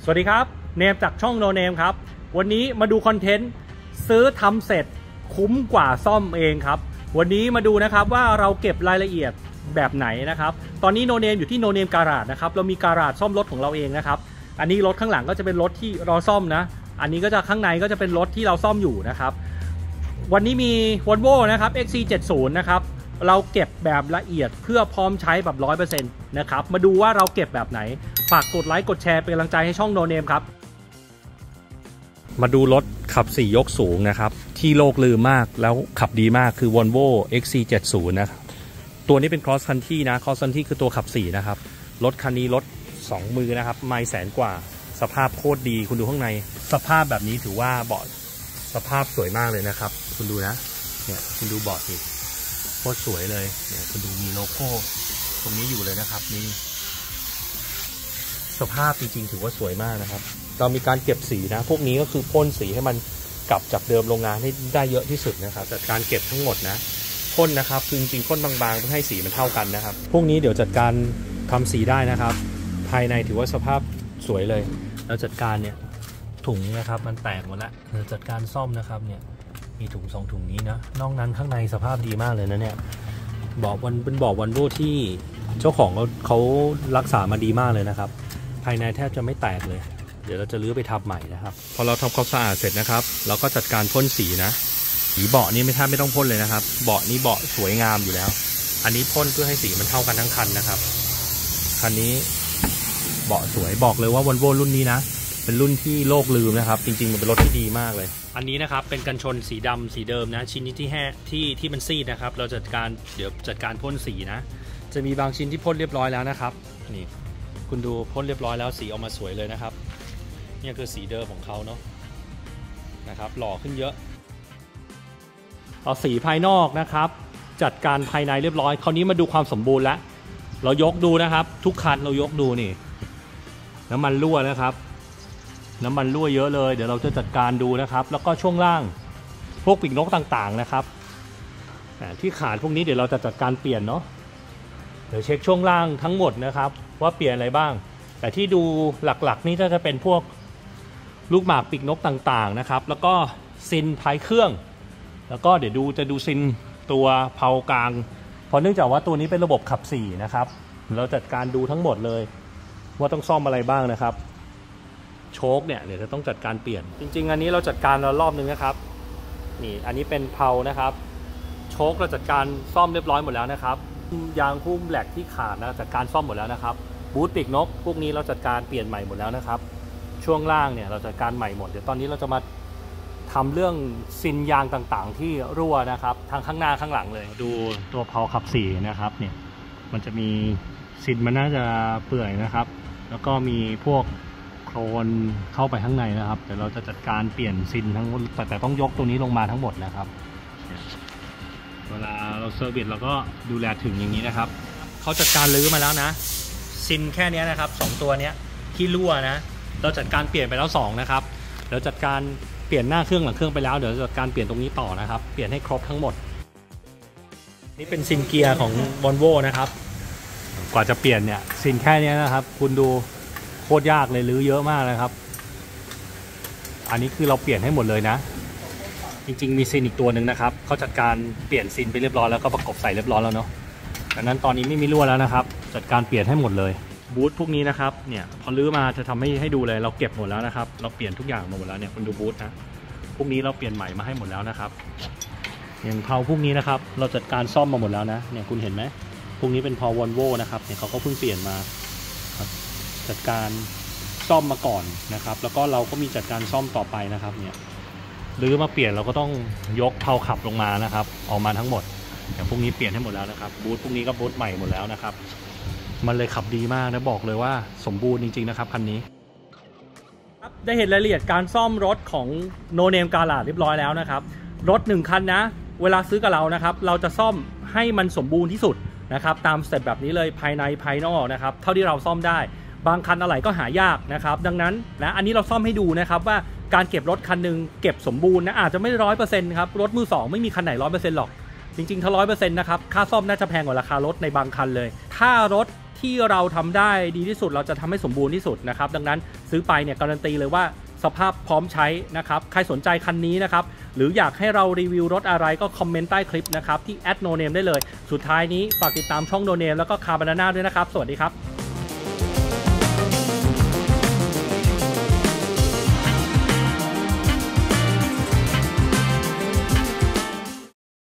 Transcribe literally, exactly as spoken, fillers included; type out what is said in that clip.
สวัสดีครับเนมจากช่องโนเนมครับวันนี้มาดูคอนเทนต์ซื้อทำเสร็จคุ้มกว่าซ่อมเองครับวันนี้มาดูนะครับว่าเราเก็บรายละเอียดแบบไหนนะครับตอนนี้โนเนมอยู่ที่โนเนมการาจนะครับเรามีการาจซ่อมรถของเราเองนะครับอันนี้รถข้างหลังก็จะเป็นรถที่รอซ่อมนะอันนี้ก็จะข้างในก็จะเป็นรถที่เราซ่อมอยู่นะครับวันนี้มี Volvo นะครับ เอ็กซ์ ซี เจ็ดสิบ นะครับเราเก็บแบบละเอียดเพื่อพร้อมใช้แบบ ร้อยเปอร์เซ็นต์ นะครับมาดูว่าเราเก็บแบบไหนฝากกดไลค์กดแชร์เป็นกำลังใจให้ช่องโนเนมครับมาดูรถขับสี่ยกสูงนะครับที่โลกลืมมากแล้วขับดีมากคือ Volvo เอ็กซ์ ซี เจ็ดสิบ นะครับตัวนี้เป็น Cross Country นะ Cross Country คือตัวขับสี่นะครับรถคันนี้รถสองมือนะครับไม่แสนกว่าสภาพโคตรดีคุณดูข้างในสภาพแบบนี้ถือว่าเบาะสภาพสวยมากเลยนะครับคุณดูนะเนี่ยคุณดูเบาะสิโคตรสวยเลยเนี่ยคุณดูมีโลโก้ตรงนี้อยู่เลยนะครับนี่สภาพจริงๆถือว่าสวยมากนะครับเรามีการเก็บสีนะพวกนี้ก็คือพ่นสีให้มันกลับจากเดิมโรงงานให้ได้เยอะที่สุดนะครับจัดการเก็บทั้งหมดนะพ่นนะครับคือจริงๆพ่นบางๆเพื่อให้สีมันเท่ากันนะครับพวกนี้เดี๋ยวจัดการทำสีได้นะครับภายในถือว่าสภาพสวยเลยแล้วจัดการเนี่ยถุงนะครับมันแตกหมดแล้วเราจัดการซ่อมนะครับเนี่ยมีถุงสองถุงนี้นะนอกนั้นข้างในสภาพดีมากเลยนะเนี่ยบอกวันเป็นบอกวันโบที่เจ้าของเขาเขารักษามาดีมากเลยนะครับภายในแทบจะไม่แตกเลยเดี๋ยวเราจะรื้อไปทำใหม่นะครับพอเราทำความสะอาดเสร็จนะครับเราก็จัดการพ่นสีนะสีเบาะนี่ไม่แทบไม่ต้องพ่นเลยนะครับเบาะนี้เบาะสวยงามอยู่แล้วอันนี้พ่นเพื่อให้สีมันเท่ากันทั้งคันนะครับคันนี้เบาะสวยบอกเลยว่า Volvo รุ่นนี้นะเป็นรุ่นที่โลกลืมนะครับจริงๆมันเป็นรถที่ดีมากเลยอันนี้นะครับเป็นกันชนสีดำสีเดิมนะชิ้นนี้ที่แห้ที่ที่มันซีดนะครับเราจัดการเดี๋ยวจัดการพ่นสีนะจะมีบางชิ้นที่พ่นเรียบร้อยแล้วนะครับนี่คุณดูพ่นเรียบร้อยแล้วสีออกมาสวยเลยนะครับนี่คือสีเดิมของเขาเนาะนะครับหล่อขึ้นเยอะเอาสีภายนอกนะครับจัดการภายในเรียบร้อยคราวนี้มาดูความสมบูรณ์แล้วเรายกดูนะครับทุกคันเรายกดูนี่น้ำมันรั่วนะครับน้ำมันรั่วเยอะเลยเดี๋ยวเราจะจัดการดูนะครับแล้วก็ช่วงล่างพวกปีกนกต่างๆนะครับที่ขาดพวกนี้เดี๋ยวเราจะจัดการเปลี่ยนเนาะเดี๋ยวเช็คช่วงล่างทั้งหมดนะครับว่าเปลี่ยนอะไรบ้างแต่ที่ดูหลักๆนี่ก็จะเป็นพวกลูกหมากปีกนกต่างๆนะครับแล้วก็ซินท้ายเครื่องแล้วก็เดี๋ยวดูจะดูซินตัวเพลากลางเพราะเนื่องจากว่าตัวนี้เป็นระบบขับสี่นะครับเราจัดการดูทั้งหมดเลยว่าต้องซ่อมอะไรบ้างนะครับโชคเนี่ยเดี๋ยวจะต้องจัดการเปลี่ยนจริงๆอันนี้เราจัดการแล้วรอบนึงนะครับนี่อันนี้เป็นเพลานะครับโชคเราจัดการซ่อมเรียบร้อยหมดแล้วนะครับยางหุ้มแหลกที่ขาดนะจัดการซ่อมหมดแล้วนะครับบูทปีกนกพวกนี้เราจัดการเปลี่ยนใหม่หมดแล้วนะครับช่วงล่างเนี่ยเราจัดการใหม่หมดเดี๋ยวตอนนี้เราจะมาทำเรื่องซินยางต่างๆที่รั่วนะครับทางข้างหน้าข้างหลังเลยดูตัวเพลาขับสี่นะครับเนี่ยมันจะมีซินมันน่าจะเปื่อยนะครับแล้วก็มีพวกโคลนเข้าไปข้างในนะครับเดี๋ยวเราจะจัดการเปลี่ยนซินทั้งหมดแต่แต่ต้องยกตัวนี้ลงมาทั้งหมดนะครับเวลาเราเซอร์วิสเราก็ดูแลถึงอย่างนี้นะครับเขาจัดการลื้อมาแล้วนะซินแค่นี้นะครับสองตัวนี้ที่รั่วนะเราจัดการเปลี่ยนไปแล้วสองนะครับเดี๋ยวจัดการเปลี่ยนหน้าเครื่องหลังเครื่องไปแล้วเดี๋ยวจัดการเปลี่ยนตรงนี้ต่อนะครับเปลี่ยนให้ครบทั้งหมดนี่เป็นซินเกียร์ของ Volvo นะครับกว่าจะเปลี่ยนเนี่ยซินแค่นี้นะครับคุณดูโคตรยากเลยรื้อเยอะมากเลยครับอันนี้คือเราเปลี่ยนให้หมดเลยนะจริงๆมีซินอีกตัวหนึ่งนะครับเขาจัดการเปลี่ยนซินไปเรียบร้อยแล้วก็ประกบใส่เรียบร้อยแล้วเนาะดังนั้นตอนนี้ไม่มีรั่วแล้วนะครับจัดการเปลี่ยนให้หมดเลยบูทพวกนี้นะครับเนี่ยพอรื้อมาจะทำให้ให้ดูเลยเราเก็บหมดแล้วนะครับเราเปลี่ยนทุกอย่างมาหมดแล้วเนี่ยคุณดูบูทนะพวกนี้เราเปลี่ยนใหม่มาให้หมดแล้วนะครับอย่างเพลาพวกนี้นะครับเราจัดการซ่อมมาหมดแล้วนะเนี่ยคุณเห็นไหมพวกนี้เป็นเพลา Volvo นะครับเนี่ยเขาก็เพิ่งเปลี่ยนมาจัดการซ่อมมาก่อนนะครับแล้วก็เราก็มีจัดการซ่อมต่อไปนะครับเนี่ยหรือมาเปลี่ยนเราก็ต้องยกเพลาขับลงมานะครับออกมาทั้งหมดอย่างพวกนี้เปลี่ยนให้หมดแล้วนะครับบูทพวกนี้ก็บูทใหม่หมดแล้วนะครับมันเลยขับดีมากนะบอกเลยว่าสมบูรณ์จริงๆนะครับคันนี้ครับได้เห็นรายละเอียดการซ่อมรถของโนเนมการาจเรียบร้อยแล้วนะครับรถหนึ่งคันนะเวลาซื้อกับเรานะครับเราจะซ่อมให้มันสมบูรณ์ที่สุดนะครับตามสเต็ปแบบนี้เลยภายในภายนอกนะครับเท่าที่เราซ่อมได้บางคันอะไรก็หายากนะครับดังนั้นนะอันนี้เราซ่อมให้ดูนะครับว่าการเก็บรถคันหนึ่งเก็บสมบูรณ์นะอาจจะไม่ร้อยเปอร์เซ็นต์ครับรถมือสองไม่มีคันไหนร้อยเปอร์เซ็นต์หรอกจริงๆถ้าร้อยเปอร์เซ็นต์นะครับค่าซ่อมน่าจะแพงกว่าราคารถในบางคันเลยถ้ารถที่เราทำได้ดีที่สุดเราจะทำให้สมบูรณ์ที่สุดนะครับดังนั้นซื้อไปเนี่ยการันตีเลยว่าสภาพพร้อมใช้นะครับใครสนใจคันนี้นะครับหรืออยากให้เรารีวิวรถอะไรก็คอมเมนต์ใต้คลิปนะครับที่แอดโนเนมได้เลยสุดท้ายนี้ฝากติดตามช่องโนเนมแล้วก็คาร์บานาน่าด้วยนะครับสวัสดีครับ